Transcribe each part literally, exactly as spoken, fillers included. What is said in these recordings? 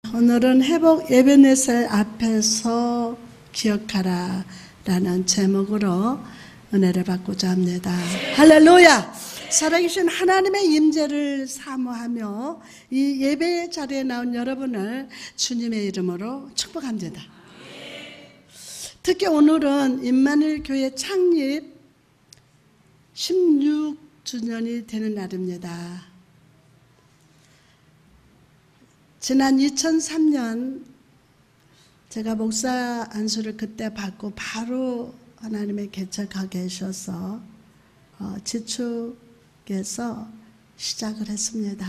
오늘은 회복 에베네셀 앞에서 기억하라 라는 제목으로 은혜를 받고자 합니다. 할렐루야! 살아계신 하나님의 임재를 사모하며 이 예배 자리에 나온 여러분을 주님의 이름으로 축복합니다. 특히 오늘은 임마누엘 교회 창립 십육 주년이 되는 날입니다. 지난 이천삼 년 제가 목사 안수를 그때 받고 바로 하나님의 개척하게 하셔서 어, 지축에서 시작을 했습니다.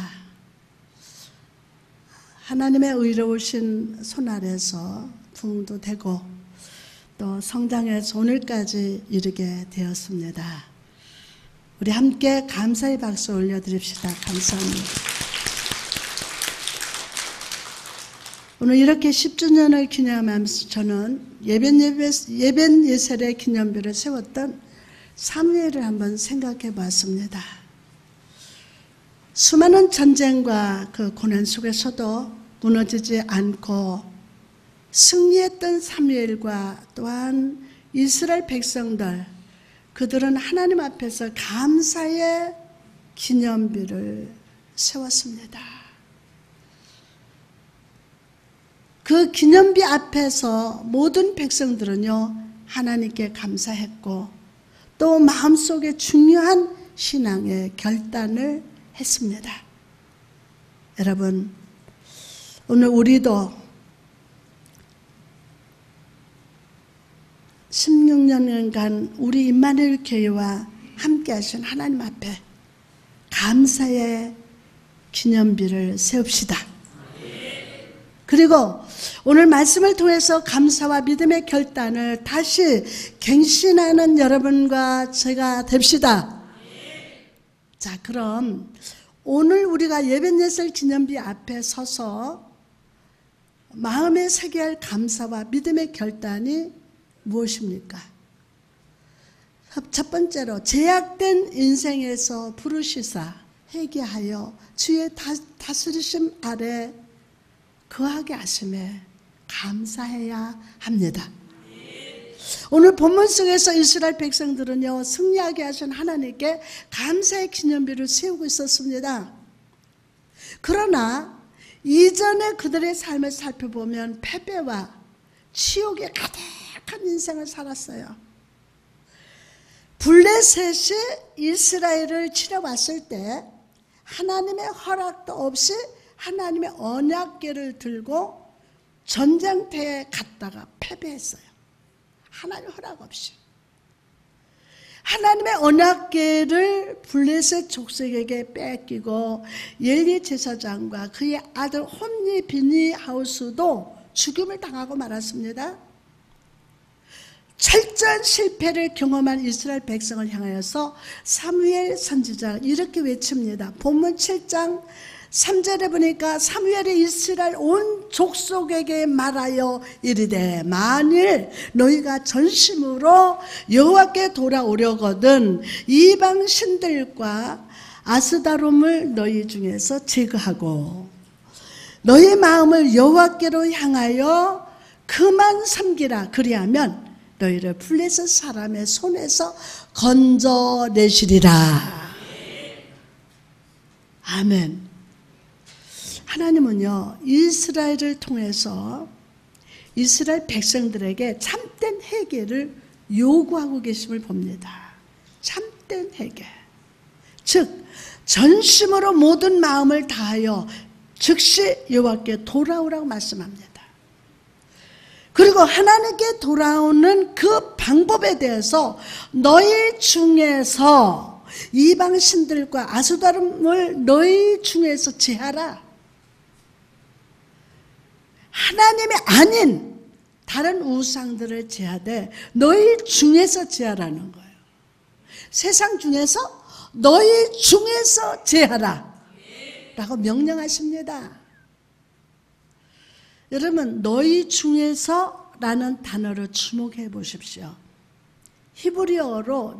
하나님의 의로우신 손 아래서 부흥도 되고 또 성장해서 오늘까지 이르게 되었습니다. 우리 함께 감사의 박수 올려드립시다. 감사합니다. 오늘 이렇게 십 주년을 기념하면서 저는 에벤예셀의 기념비를 세웠던 사무엘을 한번 생각해 봤습니다. 수많은 전쟁과 그 고난 속에서도 무너지지 않고 승리했던 사무엘과 또한 이스라엘 백성들, 그들은 하나님 앞에서 감사의 기념비를 세웠습니다. 그 기념비 앞에서 모든 백성들은요, 하나님께 감사했고 또 마음속에 중요한 신앙의 결단을 했습니다. 여러분, 오늘 우리도 십육 년간 우리 임마누엘 교회와 함께 하신 하나님 앞에 감사의 기념비를 세웁시다. 그리고 오늘 말씀을 통해서 감사와 믿음의 결단을 다시 갱신하는 여러분과 제가 됩시다. 자, 그럼 오늘 우리가 에벤예셀 기념비 앞에 서서 마음에 새겨야 할 감사와 믿음의 결단이 무엇입니까? 첫 번째로 제약된 인생에서 부르시사 회개하여 주의 다스리심 아래 거하게 하심에 감사해야 합니다. 오늘 본문 속에서 이스라엘 백성들은요, 승리하게 하신 하나님께 감사의 기념비를 세우고 있었습니다. 그러나 이전에 그들의 삶을 살펴보면 패배와 치욕에 가득한 인생을 살았어요. 블레셋이 이스라엘을 치러왔을 때 하나님의 허락도 없이 하나님의 언약궤를 들고 전쟁터에 갔다가 패배했어요. 하나님의 허락 없이. 하나님의 언약궤를 블레셋 족속에게 뺏기고 엘리 제사장과 그의 아들 홈니 비니하우스도 죽임을 당하고 말았습니다. 철저한 실패를 경험한 이스라엘 백성을 향하여서 사무엘 선지자가 이렇게 외칩니다. 본문 칠 장 삼 절에 보니까 사무엘이 이스라엘 온 족속에게 말하여 이르되 만일 너희가 전심으로 여호와께 돌아오려거든 이방 신들과 아스다롬을 너희 중에서 제거하고 너희 마음을 여호와께로 향하여 그만 섬기라. 그리하면 너희를 블레셋 사람의 손에서 건져내시리라. 아멘. 하나님은요, 이스라엘을 통해서 이스라엘 백성들에게 참된 회개를 요구하고 계심을 봅니다. 참된 회개. 즉 전심으로 모든 마음을 다하여 즉시 여호와께 돌아오라고 말씀합니다. 그리고 하나님께 돌아오는 그 방법에 대해서 너희 중에서 이방 신들과 아스다롬을 너희 중에서 제하라. 하나님이 아닌 다른 우상들을 제하되 너희 중에서 제하라는 거예요. 세상 중에서 너희 중에서 제하라 라고 명령하십니다. 여러분, 너희 중에서 라는 단어를 주목해 보십시오. 히브리어로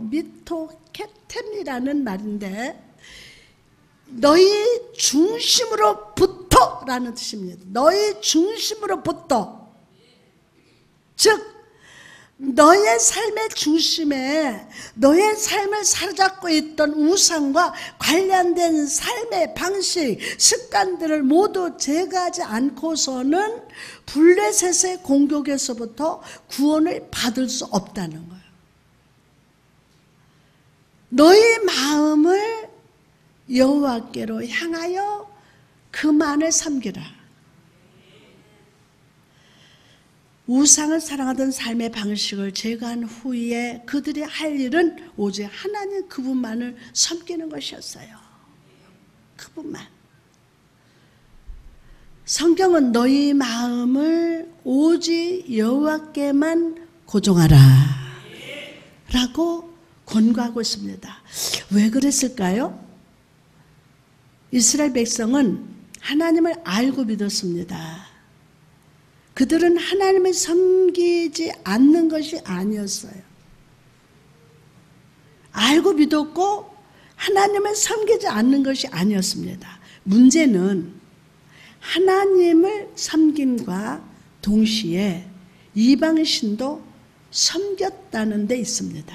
미토케템이라는 말인데 너희 중심으로부터 부터라는 뜻입니다. 너희 중심으로부터, 즉 너의 삶의 중심에 너의 삶을 사로잡고 있던 우상과 관련된 삶의 방식, 습관들을 모두 제거하지 않고서는 블레셋의 공격에서부터 구원을 받을 수 없다는 거예요. 너희 마음을 여호와께로 향하여 그만을 섬기라. 우상을 사랑하던 삶의 방식을 제거한 후에 그들이 할 일은 오직 하나님 그분만을 섬기는 것이었어요. 그분만. 성경은 너희 마음을 오직 여호와께만 고정하라 라고 권고하고 있습니다. 왜 그랬을까요? 이스라엘 백성은 하나님을 알고 믿었습니다. 그들은 하나님을 섬기지 않는 것이 아니었어요. 알고 믿었고 하나님을 섬기지 않는 것이 아니었습니다. 문제는 하나님을 섬김과 동시에 이방신도 섬겼다는 데 있습니다.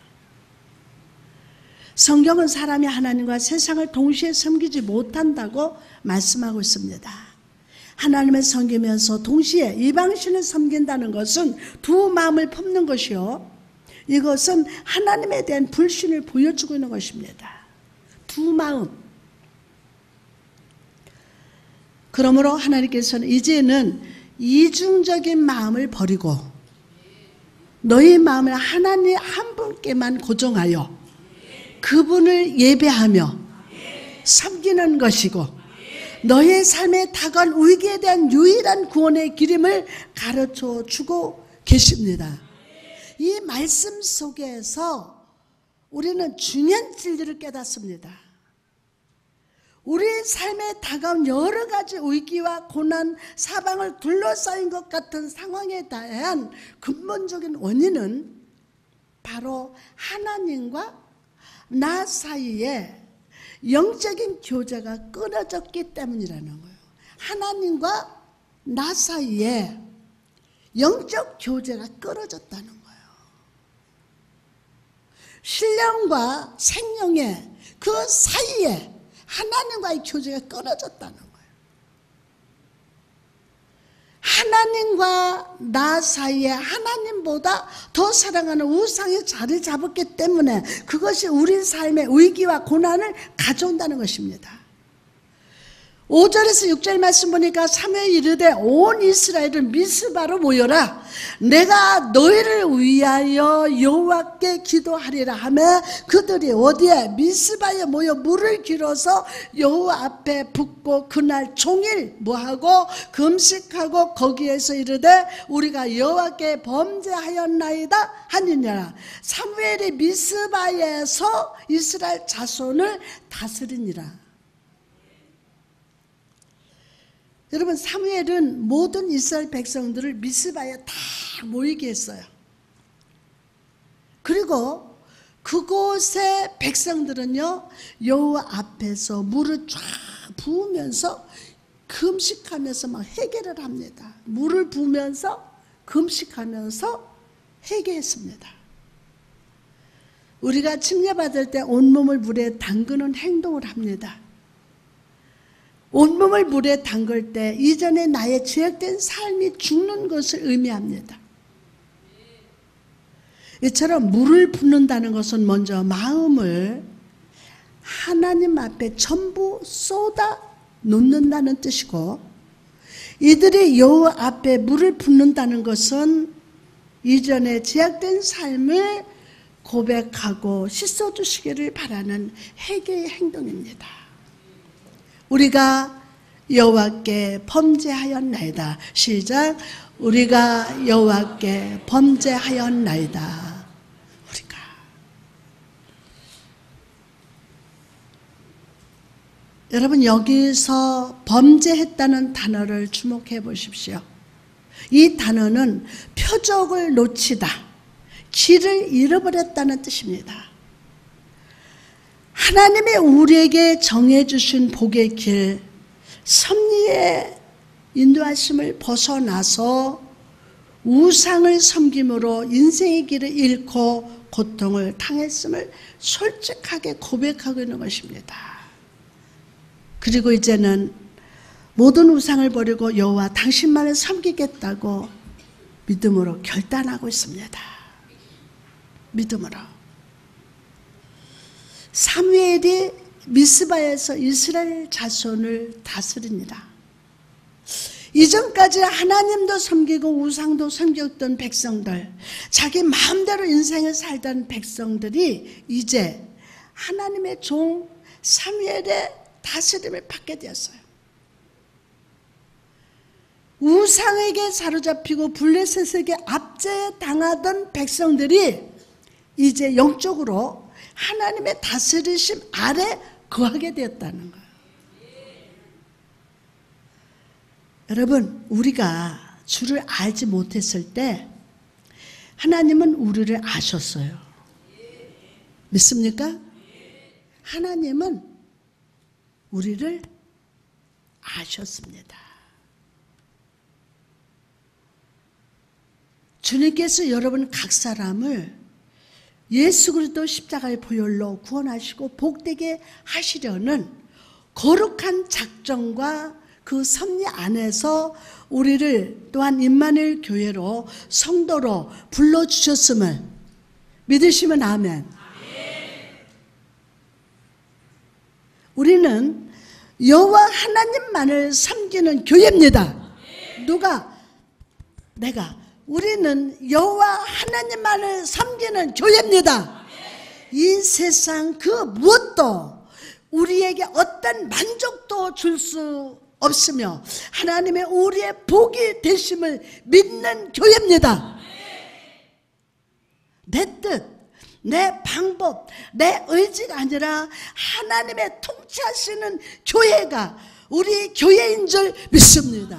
성경은 사람이 하나님과 세상을 동시에 섬기지 못한다고 말씀하고 있습니다. 하나님을 섬기면서 동시에 이방신을 섬긴다는 것은 두 마음을 품는 것이요, 이것은 하나님에 대한 불신을 보여주고 있는 것입니다. 두 마음. 그러므로 하나님께서는 이제는 이중적인 마음을 버리고 너희 마음을 하나님 한 분께만 고정하여 그분을 예배하며 섬기는 것이고, 너의 삶에 다가올 위기에 대한 유일한 구원의 길임을 가르쳐 주고 계십니다. 이 말씀 속에서 우리는 중요한 진리를 깨닫습니다. 우리 삶에 다가온 여러 가지 위기와 고난, 사방을 둘러싸인 것 같은 상황에 대한 근본적인 원인은 바로 하나님과 나 사이에 영적인 교제가 끊어졌기 때문이라는 거예요. 하나님과 나 사이에 영적 교제가 끊어졌다는 거예요. 신령과 생명의 그 사이에 하나님과의 교제가 끊어졌다는 거예요. 하나님과 나 사이에 하나님보다 더 사랑하는 우상이 자리 잡았기 때문에 그것이 우리 삶의 위기와 고난을 가져온다는 것입니다. 오 절에서 육 절 말씀 보니까 사무엘이 이르되 온 이스라엘을 미스바로 모여라. 내가 너희를 위하여 여호와께 기도하리라 하며 그들이 어디에? 미스바에 모여 물을 길어서 여호와 앞에 붓고 그날 종일 뭐하고? 금식하고 거기에서 이르되 우리가 여호와께 범죄하였나이다 하니라. 사무엘이 미스바에서 이스라엘 자손을 다스리니라. 여러분, 사무엘은 모든 이스라엘 백성들을 미스바에 다 모이게 했어요. 그리고 그곳의 백성들은요, 여호와 앞에서 물을 쫙 부으면서 금식하면서 막 회개를 합니다. 물을 부으면서 금식하면서 회개했습니다. 우리가 침례받을 때 온몸을 물에 담그는 행동을 합니다. 온몸을 물에 담글 때 이전에 나의 죄악된 삶이 죽는 것을 의미합니다. 이처럼 물을 붓는다는 것은 먼저 마음을 하나님 앞에 전부 쏟아 놓는다는 뜻이고, 이들이 여호와 앞에 물을 붓는다는 것은 이전에 죄악된 삶을 고백하고 씻어주시기를 바라는 회개의 행동입니다. 우리가 여호와께 범죄하였나이다. 시작. 우리가 여호와께 범죄하였나이다. 우리가. 여러분, 여기서 범죄했다는 단어를 주목해 보십시오. 이 단어는 표적을 놓치다, 길을 잃어버렸다는 뜻입니다. 하나님이 우리에게 정해주신 복의 길, 섭리의 인도하심을 벗어나서 우상을 섬김으로 인생의 길을 잃고 고통을 당했음을 솔직하게 고백하고 있는 것입니다. 그리고 이제는 모든 우상을 버리고 여호와 당신만을 섬기겠다고 믿음으로 결단하고 있습니다. 믿음으로. 사무엘이 미스바에서 이스라엘 자손을 다스립니다. 이전까지 하나님도 섬기고 우상도 섬겼던 백성들, 자기 마음대로 인생을 살던 백성들이 이제 하나님의 종 사무엘의 다스림을 받게 되었어요. 우상에게 사로잡히고 블레셋에게 압제당하던 백성들이 이제 영적으로 하나님의 다스리심 아래 거하게 되었다는 거예요. 여러분, 우리가 주를 알지 못했을 때 하나님은 우리를 아셨어요. 믿습니까? 하나님은 우리를 아셨습니다. 주님께서 여러분 각 사람을 예수 그리스도 십자가의 보혈로 구원하시고 복되게 하시려는 거룩한 작정과 그 섭리 안에서 우리를 또한 임마누엘 교회로 성도로 불러주셨음을 믿으시면 아멘. 우리는 여호와 하나님만을 섬기는 교회입니다. 누가? 내가. 우리는 여호와 하나님만을 섬기는 교회입니다. 이 세상 그 무엇도 우리에게 어떤 만족도 줄 수 없으며 하나님의 우리의 복이 되심을 믿는 교회입니다. 내 뜻, 내 방법, 내 의지가 아니라 하나님의 통치하시는 교회가 우리 교회인 줄 믿습니다.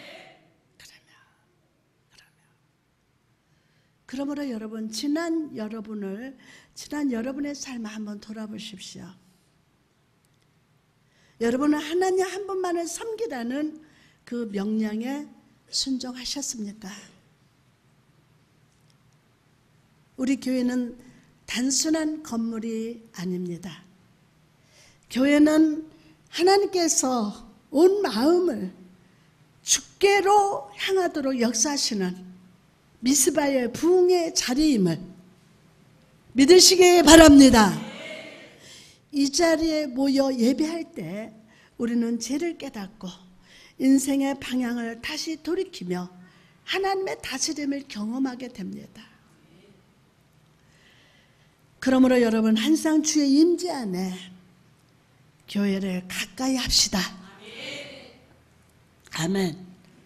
그러므로 여러분, 지난 여러분을, 지난 여러분의 삶을 한번 돌아보십시오. 여러분은 하나님 한 분만을 섬기라는 그 명령에 순종하셨습니까? 우리 교회는 단순한 건물이 아닙니다. 교회는 하나님께서 온 마음을 주께로 향하도록 역사하시는 미스바의 부흥의 자리임을 믿으시기 바랍니다. 이 자리에 모여 예배할 때 우리는 죄를 깨닫고 인생의 방향을 다시 돌이키며 하나님의 다스림을 경험하게 됩니다. 그러므로 여러분, 항상 주의 임재 안에 교회를 가까이 합시다. 아멘.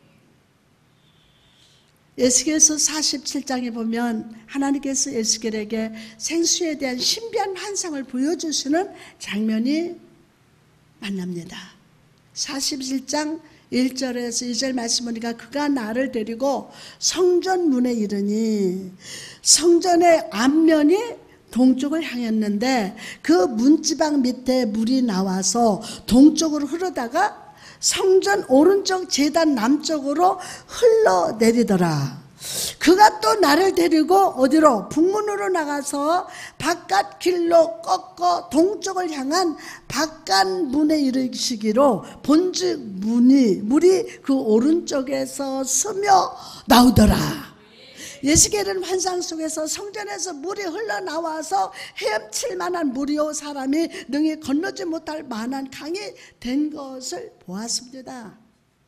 에스겔서 사십칠 장에 보면 하나님께서 에스겔에게 생수에 대한 신비한 환상을 보여주시는 장면이 만납니다. 사십칠 장 일 절에서 이 절 말씀 보니까 그가 나를 데리고 성전 문에 이르니 성전의 앞면이 동쪽을 향했는데 그 문지방 밑에 물이 나와서 동쪽으로 흐르다가 성전 오른쪽 제단 남쪽으로 흘러내리더라. 그가 또 나를 데리고 어디로? 북문으로 나가서 바깥 길로 꺾어 동쪽을 향한 바깥 문에 이르시기로 본즉 문이 물이 그 오른쪽에서 스며 나오더라. 에스겔은 환상 속에서 성전에서 물이 흘러나와서 헤엄칠 만한 물이요 사람이 능히 건너지 못할 만한 강이 된 것을 보았습니다.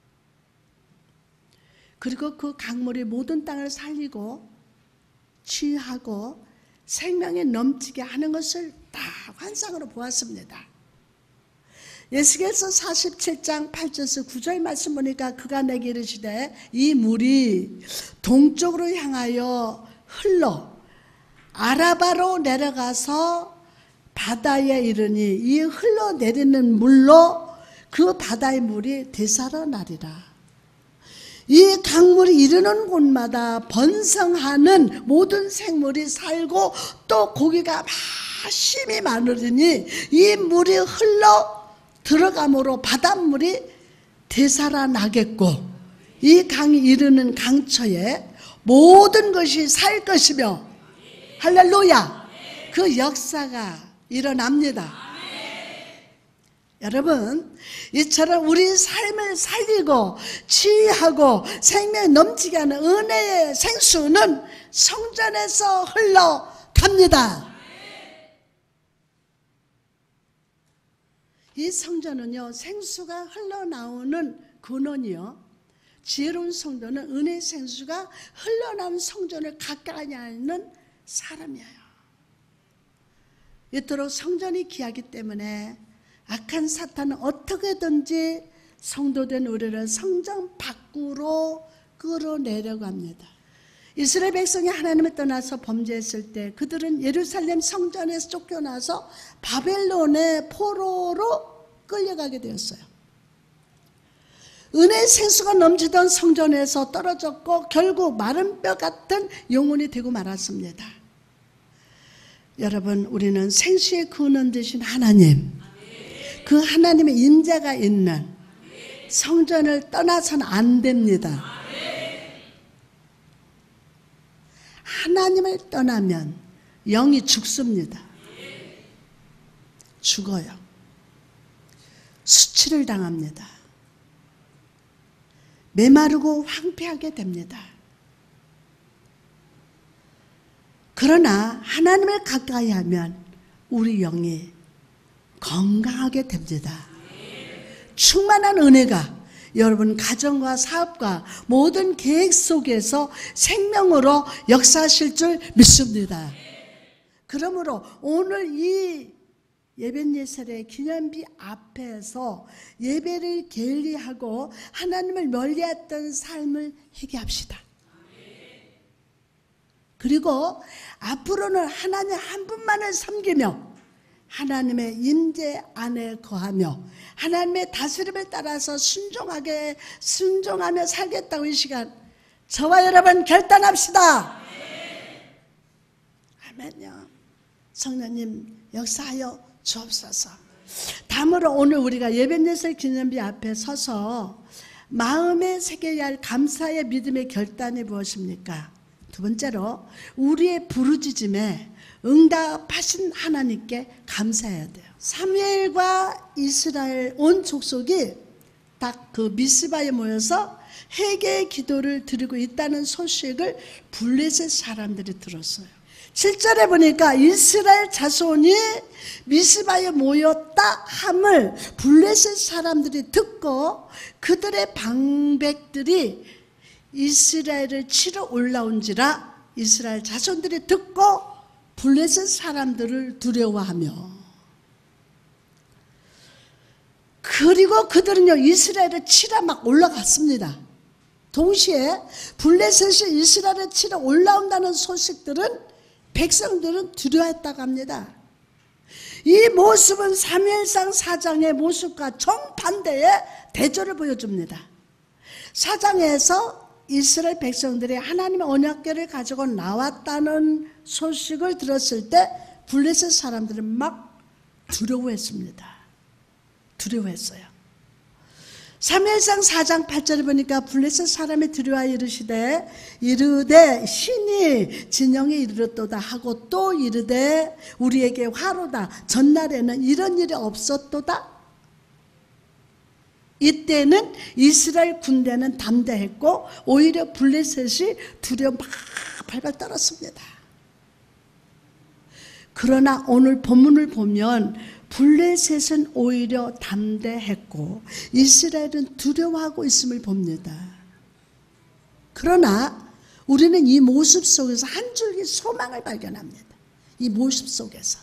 그리고 그 강물이 모든 땅을 살리고 치유하고 생명에 넘치게 하는 것을 다 환상으로 보았습니다. 에스겔서 사십칠 장 팔 절에서 구 절 말씀 보니까 그가 내게 이르시되 이 물이 동쪽으로 향하여 흘러 아라바로 내려가서 바다에 이르니 이 흘러내리는 물로 그 바다의 물이 되살아나리라. 이 강물이 이르는 곳마다 번성하는 모든 생물이 살고 또 고기가 심이 많으니 이 물이 흘러 들어감으로 바닷물이 되살아나겠고 이 강이 이르는 강처에 모든 것이 살 것이며 할렐루야 그 역사가 일어납니다. 여러분 이처럼 우리 삶을 살리고 치유하고 생명이 넘치게 하는 은혜의 생수는 성전에서 흘러갑니다. 이 성전은요 생수가 흘러나오는 근원이요 지혜로운 성도는 은혜의 생수가 흘러나오는 성전을 가까이 하는 사람이에요. 이토록 성전이 귀하기 때문에 악한 사탄은 어떻게든지 성도된 우리를 성전 밖으로 끌어내려고 합니다. 이스라엘 백성이 하나님을 떠나서 범죄했을 때 그들은 예루살렘 성전에서 쫓겨나서 바벨론의 포로로 끌려가게 되었어요. 은혜의 생수가 넘치던 성전에서 떨어졌고 결국 마른 뼈 같은 영혼이 되고 말았습니다. 여러분 우리는 생수의 근원 되신 하나님 그 하나님의 임재가 있는 성전을 떠나서는 안 됩니다. 하나님을 떠나면 영이 죽습니다. 죽어요. 수치를 당합니다. 메마르고 황폐하게 됩니다. 그러나 하나님을 가까이 하면 우리 영이 건강하게 됩니다. 충만한 은혜가 여러분 가정과 사업과 모든 계획 속에서 생명으로 역사하실 줄 믿습니다. 그러므로 오늘 이 예배예설의 기념비 앞에서 예배를 게을리하고 하나님을 멀리했던 삶을 회개합시다. 그리고 앞으로는 하나님 한 분만을 섬기며 하나님의 임재 안에 거하며 하나님의 다스림에 따라서 순종하게 순종하며 살겠다고 이 시간 저와 여러분 결단합시다. 아멘요. 성령님 역사하여 주옵소서. 다음으로 오늘 우리가 예배예설 기념비 앞에 서서 마음에 새겨야 할 감사의 믿음의 결단이 무엇입니까? 두 번째로 우리의 부르짖음에 응답하신 하나님께 감사해야 돼요. 사무엘과 이스라엘 온 족속이 딱 그 미스바에 모여서 회개의 기도를 드리고 있다는 소식을 블레셋 사람들이 들었어요. 칠 절에 보니까 이스라엘 자손이 미스바에 모였다 함을 블레셋 사람들이 듣고 그들의 방백들이 이스라엘을 치러 올라온지라 이스라엘 자손들이 듣고 블레셋 사람들을 두려워하며 그리고 그들은요 이스라엘을 치러 막 올라갔습니다. 동시에 블레셋이 이스라엘을 치러 올라온다는 소식들은 백성들은 두려워했다고 합니다. 이 모습은 사무엘상 사 장의 모습과 정반대의 대조를 보여줍니다. 사 장에서 이스라엘 백성들이 하나님의 언약궤를 가지고 나왔다는 소식을 들었을 때 블레셋 사람들은 막 두려워했습니다. 두려워했어요. 사무엘상 사 장 팔 절에 보니까 블레셋 사람이 두려워하여 이르시되 이르되 신이 진영에 이르렀도다 하고 또 이르되 우리에게 화로다 전날에는 이런 일이 없었도다. 이때는 이스라엘 군대는 담대했고 오히려 블레셋이 두려워 막 발발 떨었습니다. 그러나 오늘 본문을 보면 블레셋은 오히려 담대했고 이스라엘은 두려워하고 있음을 봅니다. 그러나 우리는 이 모습 속에서 한 줄기 소망을 발견합니다. 이 모습 속에서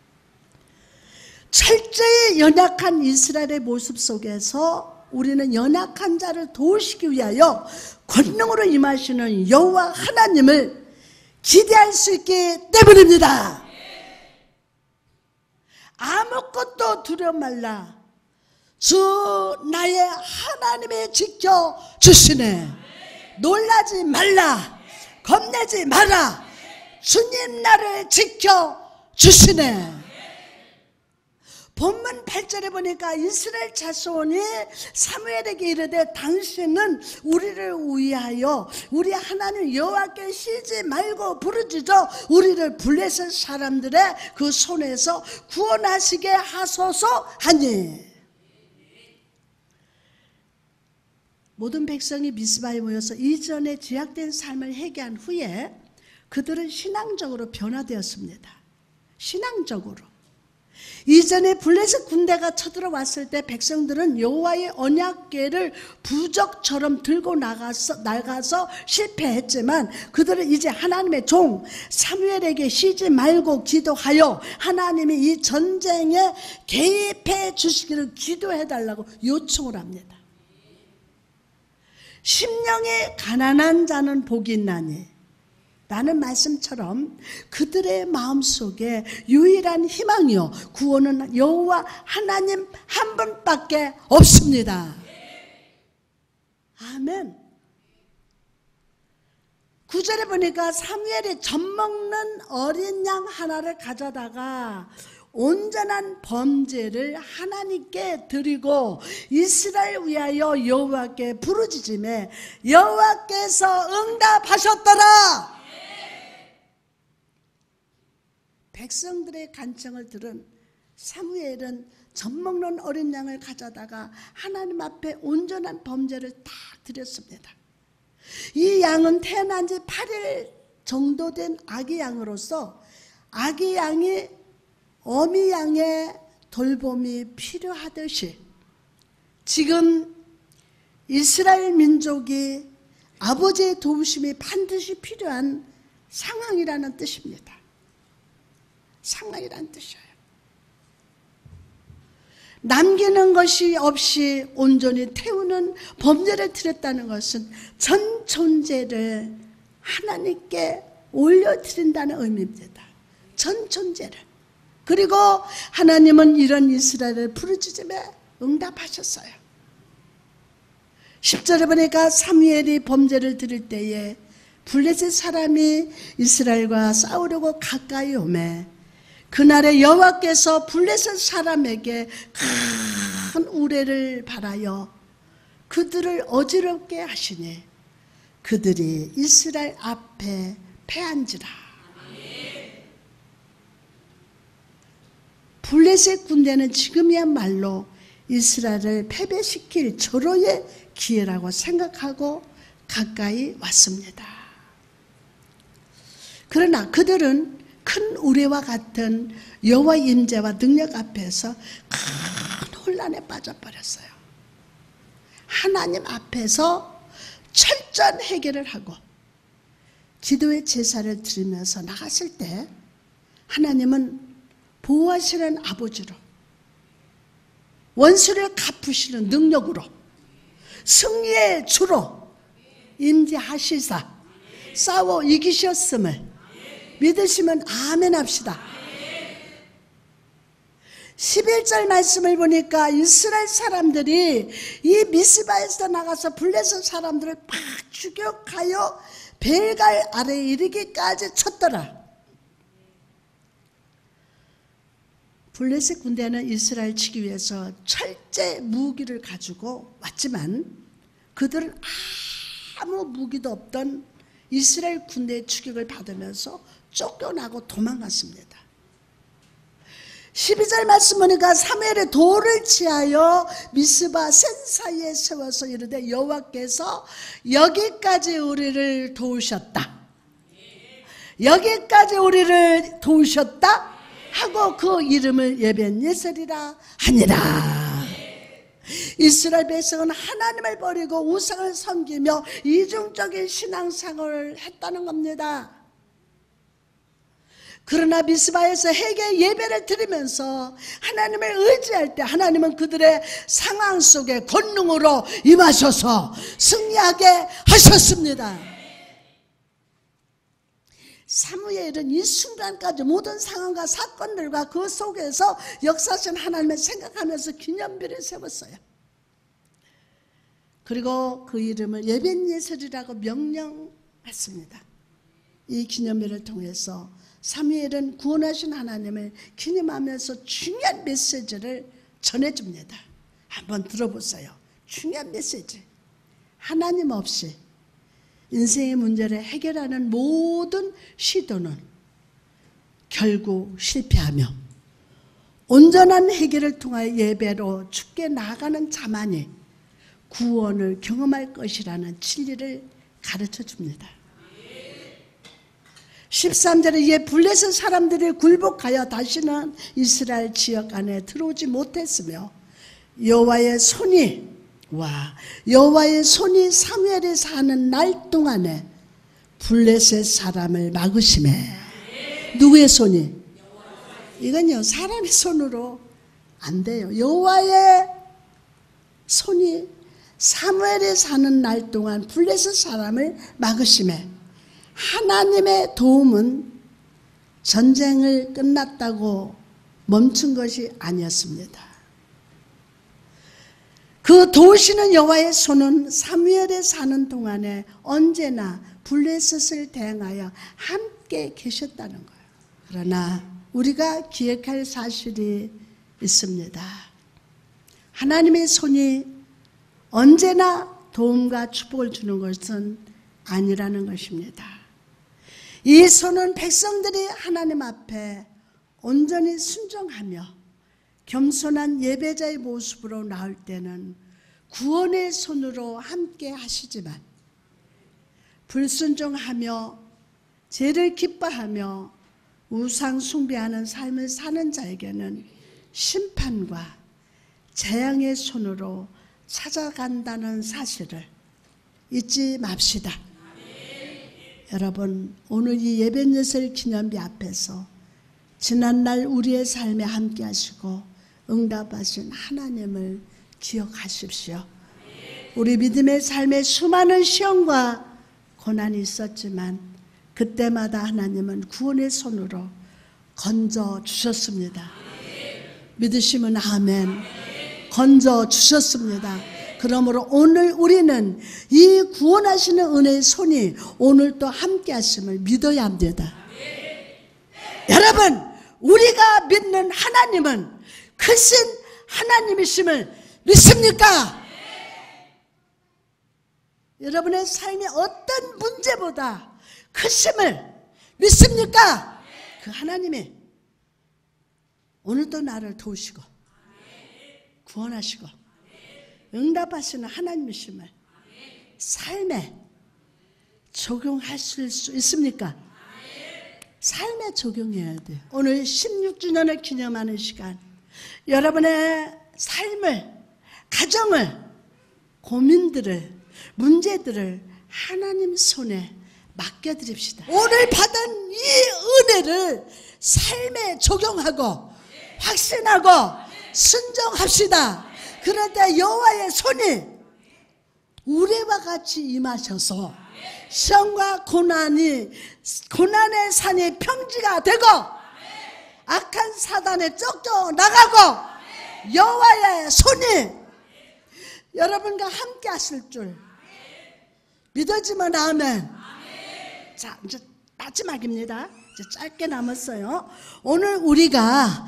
철저히 연약한 이스라엘의 모습 속에서 우리는 연약한 자를 도우시기 위하여 권능으로 임하시는 여호와 하나님을 기대할 수 있기 때문입니다. 아무것도 두려워 말라. 주 나의 하나님이 지켜주시네. 놀라지 말라. 겁내지 마라. 주님 나를 지켜주시네. 본문 팔 절에 보니까 이스라엘 자손이 사무엘에게 이르되 당신은 우리를 위하여 우리 하나님 여호와께 쉬지 말고 부르짖어 우리를 블레셋 사람들의 그 손에서 구원하시게 하소서 하니. 모든 백성이 미스바에 모여서 이전에 죄악된 삶을 회개한 후에 그들은 신앙적으로 변화되었습니다. 신앙적으로. 이전에 블레셋 군대가 쳐들어왔을 때 백성들은 여호와의 언약궤를 부적처럼 들고 나가서, 나가서 실패했지만 그들은 이제 하나님의 종 사무엘에게 쉬지 말고 기도하여 하나님이 이 전쟁에 개입해 주시기를 기도해달라고 요청을 합니다. 심령이 가난한 자는 복이 있나니 라는 말씀처럼 그들의 마음속에 유일한 희망이요 구원은 여호와 하나님 한 분밖에 없습니다. 아멘. 구 절에 보니까 사무엘이 젖먹는 어린 양 하나를 가져다가 온전한 범죄를 하나님께 드리고 이스라엘 위하여 여호와께 부르짖음에 여호와께서 응답하셨더라. 백성들의 간청을 들은 사무엘은 젖먹는 어린 양을 가져다가 하나님 앞에 온전한 범죄를 딱 드렸습니다. 이 양은 태어난 지 팔 일 정도 된 아기 양으로서 아기 양이 어미 양의 돌봄이 필요하듯이 지금 이스라엘 민족이 아버지의 도우심이 반드시 필요한 상황이라는 뜻입니다. 상황이라는 뜻이에요. 남기는 것이 없이 온전히 태우는 범죄를 드렸다는 것은 전 존재를 하나님께 올려드린다는 의미입니다. 전 존재를. 그리고 하나님은 이런 이스라엘을 부르짖음에 응답하셨어요. 십 절에 보니까 사무엘이 범죄를 드릴 때에 블레셋 사람이 이스라엘과 싸우려고 가까이 오매 그날에 여호와께서 블레셋 사람에게 큰 우레를 발하여 그들을 어지럽게 하시니 그들이 이스라엘 앞에 패한지라. 블레셋 군대는 지금이야말로 이스라엘을 패배시킬 절호의 기회라고 생각하고 가까이 왔습니다. 그러나 그들은 큰 우레와 같은 여호와 임재와 능력 앞에서 큰 혼란에 빠져버렸어요. 하나님 앞에서 철저한 해결을 하고 기도의 제사를 드리면서 나갔을 때 하나님은 보호하시는 아버지로 원수를 갚으시는 능력으로 승리의 주로 임재하시사 싸워 이기셨음을 믿으시면 아멘 합시다. 십일 절 말씀을 보니까 이스라엘 사람들이 이 미스바에서 나가서 블레셋 사람들을 팍 추격하여 벨갈 아래에 이르기까지 쳤더라. 블레셋 군대는 이스라엘 치기 위해서 철제 무기를 가지고 왔지만 그들은 아무 무기도 없던 이스라엘 군대의 추격을 받으면서 쫓겨나고 도망갔습니다. 십이 절 말씀 보니까 사무엘이 돌을 취하여 미스바 센 사이에 세워서 이르되 여호와께서 여기까지 우리를 도우셨다. 여기까지 우리를 도우셨다 하고 그 이름을 에벤예셀이라 하니라. 이스라엘 백성은 하나님을 버리고 우상을 섬기며 이중적인 신앙생활을 했다는 겁니다. 그러나 미스바에서 회개 예배를 드리면서 하나님을 의지할 때 하나님은 그들의 상황 속에 권능으로 임하셔서 승리하게 하셨습니다. 사무엘은 이 순간까지 모든 상황과 사건들과 그 속에서 역사하신 하나님을 생각하면서 기념비를 세웠어요. 그리고 그 이름을 에벤예셀이라고 명령했습니다. 이 기념일을 통해서 사무엘은 구원하신 하나님을 기념하면서 중요한 메시지를 전해줍니다. 한번 들어보세요. 중요한 메시지. 하나님 없이 인생의 문제를 해결하는 모든 시도는 결국 실패하며 온전한 해결을 통하여 예배로 주께 나아가는 자만이 구원을 경험할 것이라는 진리를 가르쳐 줍니다. 십삼 절에 이에 블레셋 사람들이 굴복하여 다시는 이스라엘 지역 안에 들어오지 못했으며 여호와의 손이 와 여호와의 손이 사무엘이 사는 날 동안에 블레셋 사람을 막으시매. 누구의 손이? 이건요 사람의 손으로 안 돼요. 여호와의 손이 사무엘이 사는 날 동안 블레셋 사람을 막으시매. 하나님의 도움은 전쟁을 끝났다고 멈춘 것이 아니었습니다. 그 도우시는 여호와의 손은 사무엘에 사는 동안에 언제나 블레셋을 대항하여 함께 계셨다는 거예요. 그러나 우리가 기억할 사실이 있습니다. 하나님의 손이 언제나 도움과 축복을 주는 것은 아니라는 것입니다. 이 손은 백성들이 하나님 앞에 온전히 순종하며 겸손한 예배자의 모습으로 나올 때는 구원의 손으로 함께 하시지만 불순종하며 죄를 기뻐하며 우상 숭배하는 삶을 사는 자에게는 심판과 재앙의 손으로 찾아간다는 사실을 잊지 맙시다. 여러분, 오늘 이 예배예술 기념비 앞에서 지난날 우리의 삶에 함께 하시고 응답하신 하나님을 기억하십시오. 우리 믿음의 삶에 수많은 시험과 고난이 있었지만 그때마다 하나님은 구원의 손으로 건져 주셨습니다. 믿으시면 아멘. 건져 주셨습니다. 그러므로 오늘 우리는 이 구원하시는 은혜의 손이 오늘 또 함께 하심을 믿어야 합니다. 여러분, 우리가 믿는 하나님은 크신 하나님이심을 믿습니까? 여러분의 삶의 어떤 문제보다 크심을 믿습니까? 그 하나님이 오늘도 나를 도우시고 구원하시고 응답하시는 하나님이심을 삶에 적용할 수 있습니까? 삶에 적용해야 돼요. 오늘 십육 주년을 기념하는 시간, 여러분의 삶을, 가정을, 고민들을, 문제들을 하나님 손에 맡겨드립시다. 오늘 받은 이 은혜를 삶에 적용하고 확신하고 순종합시다. 그럴 때 여호와의 손이 우리와 같이 임하셔서 시험과 고난이 고난의 산이 평지가 되고 악한 사단에 쫓겨 나가고 여호와의 손이 여러분과 함께 하실 줄 믿어지면 아멘. 자, 이제 마지막입니다. 이제 짧게 남았어요. 오늘 우리가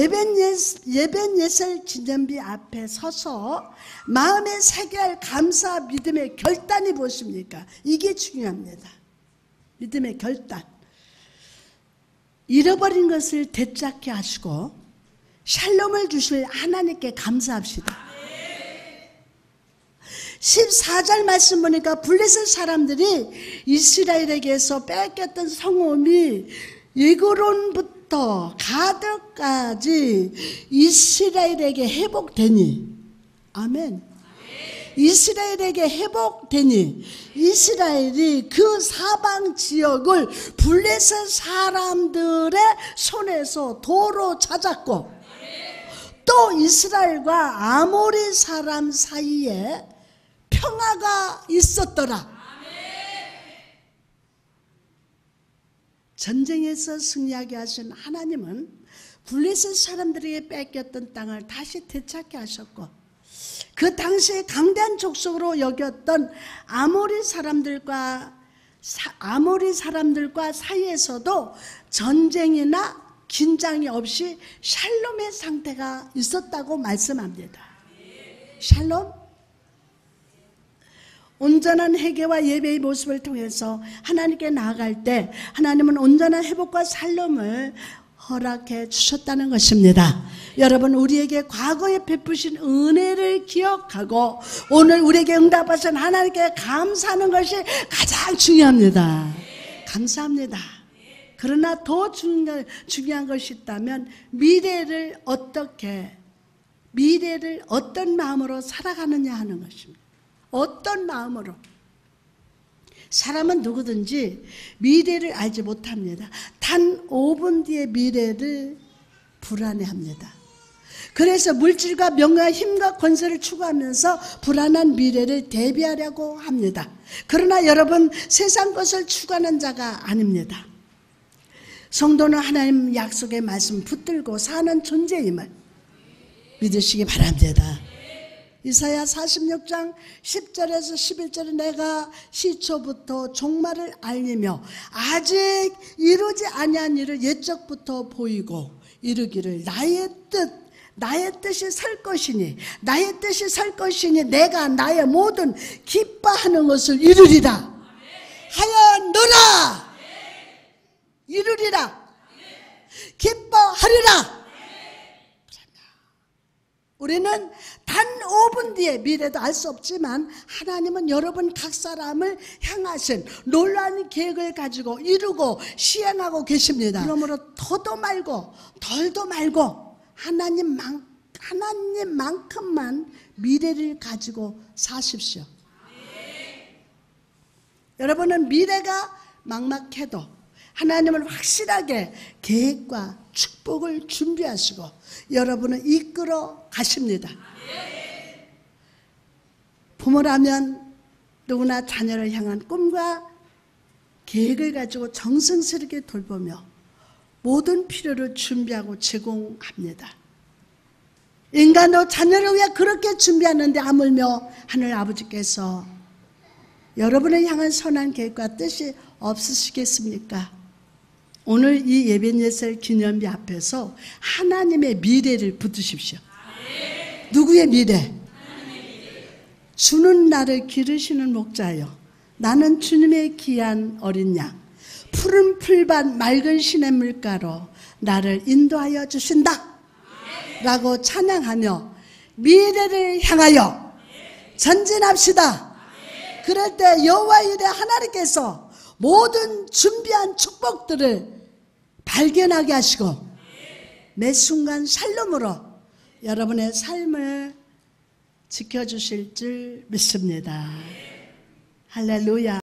예배예술 기념비 앞에 서서 마음에 새겨야 할 감사 믿음의 결단이 무엇입니까? 이게 중요합니다. 믿음의 결단. 잃어버린 것을 되찾게 하시고 샬롬을 주실 하나님께 감사합시다. 십사 절 말씀 보니까 블레셋 사람들이 이스라엘에게서 뺏겼던 성읍이 예그론부터 가드까지 이스라엘에게 회복되니, 아멘. 이스라엘에게 회복되니 이스라엘이 그 사방 지역을 블레셋 사람들의 손에서 도로 찾았고 또 이스라엘과 아모리 사람 사이에 평화가 있었더라. 전쟁에서 승리하게 하신 하나님은 블레셋 사람들에게 뺏겼던 땅을 다시 되찾게 하셨고 그 당시에 강대한 족속으로 여겼던 아모리 사람들과 아모리 사람들과 사이에서도 전쟁이나 긴장이 없이 샬롬의 상태가 있었다고 말씀합니다. 샬롬? 온전한 회개와 예배의 모습을 통해서 하나님께 나아갈 때 하나님은 온전한 회복과 샬롬을 허락해 주셨다는 것입니다. 여러분, 우리에게 과거에 베푸신 은혜를 기억하고 오늘 우리에게 응답하신 하나님께 감사하는 것이 가장 중요합니다. 감사합니다. 그러나 더 중요한, 중요한 것이 있다면 미래를 어떻게, 미래를 어떤 마음으로 살아가느냐 하는 것입니다. 어떤 마음으로. 사람은 누구든지 미래를 알지 못합니다. 단 오 분 뒤의 미래를 불안해합니다. 그래서 물질과 명예와 힘과 권세를 추구하면서 불안한 미래를 대비하려고 합니다. 그러나 여러분, 세상 것을 추구하는 자가 아닙니다. 성도는 하나님 약속의 말씀 붙들고 사는 존재임을 믿으시기 바랍니다. 이사야 사십육 장 십 절에서 십일 절에 내가 시초부터 종말을 알리며 아직 이루지 아니한 일을 옛적부터 보이고 이르기를 나의 뜻 나의 뜻이 설 것이니 나의 뜻이 설 것이니 내가 나의 모든 기뻐하는 것을 이루리라 하였노라. 이루리라. 기뻐하리라. 우리는 단 오 분 뒤에 미래도 알 수 없지만 하나님은 여러분 각 사람을 향하신 놀라운 계획을 가지고 이루고 시행하고 계십니다. 그러므로 더도 말고 덜도 말고 하나님만, 하나님만큼만 미래를 가지고 사십시오. 네. 여러분은 미래가 막막해도 하나님을 확실하게 계획과 축복을 준비하시고 여러분을 이끌어 가십니다. 부모라면 누구나 자녀를 향한 꿈과 계획을 가지고 정성스럽게 돌보며 모든 필요를 준비하고 제공합니다. 인간도 자녀를 위해 그렇게 준비하는데 하물며 하늘 아버지께서 여러분을 향한 선한 계획과 뜻이 없으시겠습니까? 오늘 이 예배예설 기념비 앞에서 하나님의 미래를 붙드십시오. 누구의 미래? 주는 나를 기르시는 목자요 나는 주님의 귀한 어린 양 푸른 풀밭 맑은 시냇물가로 나를 인도하여 주신다 라고 찬양하며 미래를 향하여 전진합시다. 그럴 때 여호와 이레 하나님께서 모든 준비한 축복들을 발견하게 하시고 매 순간 샬롬으로 여러분의 삶을 지켜주실 줄 믿습니다. 할렐루야.